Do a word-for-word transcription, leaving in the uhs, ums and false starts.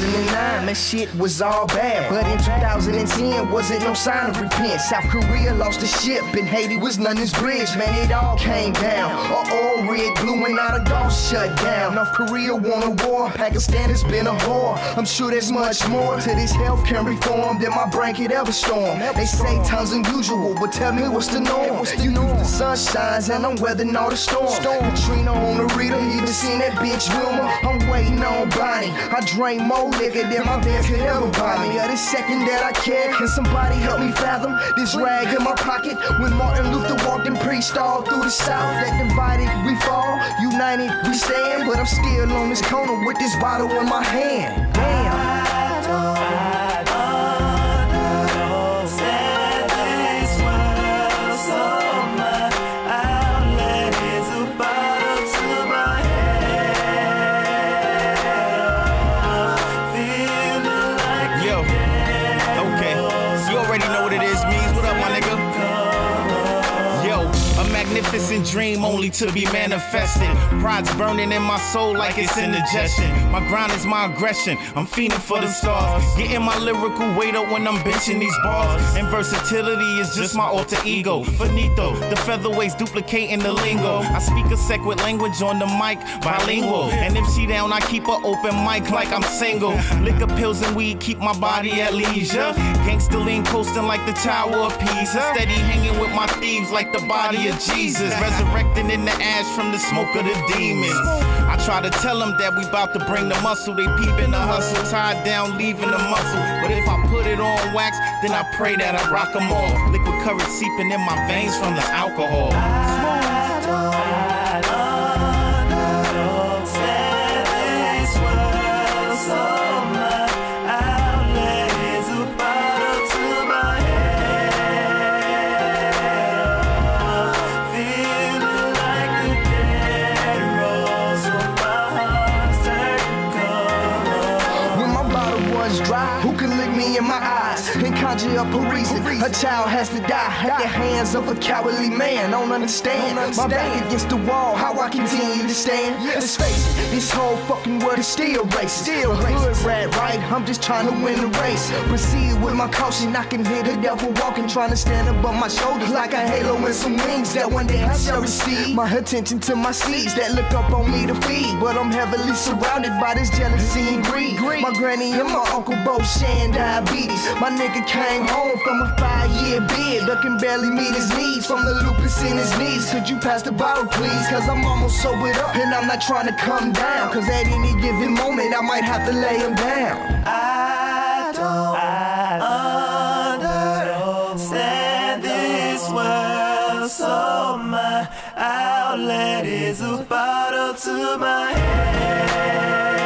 thousand nine, that shit was all bad. But in two thousand ten, wasn't no sign of repent. South Korea lost a ship, and Haiti was London's bridge. Man, it all came down. Uh oh, red glue and all the doors shut down. North Korea won a war, Pakistan has been a whore. I'm sure there's much more to this healthcare reform than my brain could ever storm. They say time's unusual, but tell me what's the norm? You know the sun shines and I'm weathering all the storms. Katrina on the Rita, even seen that bitch Wilma. I'm waiting on Bonnie. I drink more liquor than my bed could ever buy me. Yeah, the second that I care, can somebody help me fathom this rag in my pocket? When Martin Luther walked and preached all through the South, that divided we fall, united we stand. But I'm still on this corner with this bottle in my hand. Damn. I don't, I don't understand this world so much. Outlet is a bottle to my head. Feeling like yo, okay, you already know what it is, means. What up, my nigga? Yo, a magnificent dream only to be manifested. Pride's burning in my soul like it's indigestion. My grind is my aggression, I'm fiending for the stars. Getting my lyrical weight up when I'm benching these bars. And versatility is just my alter ego. Finito, the featherweights duplicating the lingo. I speak a sequent language on the mic, bilingual. And if she down, I keep her open mic like I'm single. Liquor, pills, and weed keep my body at leisure. Gangsta lean coasting like the Tower of Pisa. Steady hanging with my thieves like the body of Jesus. Resurrecting in the ash from the smoke of the demons. I try to tell them that we about to bring the muscle. They peeping the hustle, tied down, leaving the muscle. But if I put it on wax, then I pray that I rock them all. Liquid courage seeping in my veins from the alcohol. I don't, I don't understand this world so much. Outlet is a bottle to my head. Feeling like a dead rose on my heart's turning cold. When my bottle was dry, who could look me in my eyes and conjure up a reason? A child has to die at the hands of a cowardly man. Don't understand. My back against the wall, how I continue to stand. Let's face it, this whole fucking world is still racist. Still hood rat, right? I'm just trying to win the race. Proceed with my caution, I can hear the devil walking, trying to stand above my shoulders like a halo and some wings that one day I shall receive. My attention to my seeds that look up on me to feed, but I'm heavily surrounded by this jealousy and greed. My granny and my uncle both sharing diabetes. My nigga came home from a five-year bid, but can barely meet his needs from the lupus in his knees. Could you pass the bottle, please? Cause I'm almost sobered up, and I'm not trying to come down. Cause at any given moment, I might have to lay him down. I don't, I don't understand this world so much. Outlet is a bottle to my head.